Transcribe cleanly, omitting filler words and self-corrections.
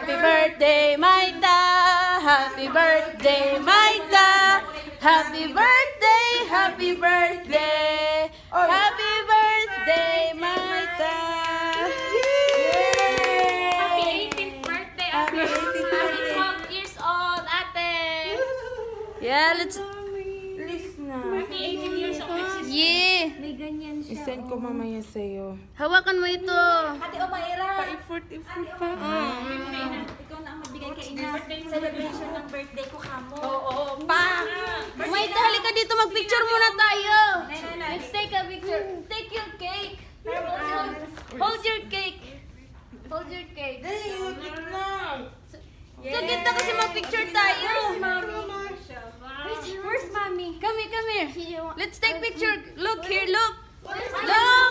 Happy birthday, Maita! Happy birthday, Maita! Happy birthday! Happy birthday! Happy birthday, Maita! Happy 18th birthday, Ate! Happy 12 years old, Ate! Yeah, let's... Please na. Happy 18 years old, Mrs. Yeah! May ganyan siya. I-send ko mamaya sa'yo. Hawakan mo ito. Ate Omaira! Pa-effort pa. Ikaw na ang magbigay kay Ina. Celebration ng birthday ko kamo. Oo, pa! Maita, halika dito. Mag-picture muna tayo. Let's take a picture. Take your cake. Hold your cake. Hold your cake. So, kita kasi mag-picture tayo. Where's Mommy? Come here, come here. Let's take picture. Look here, look. Look!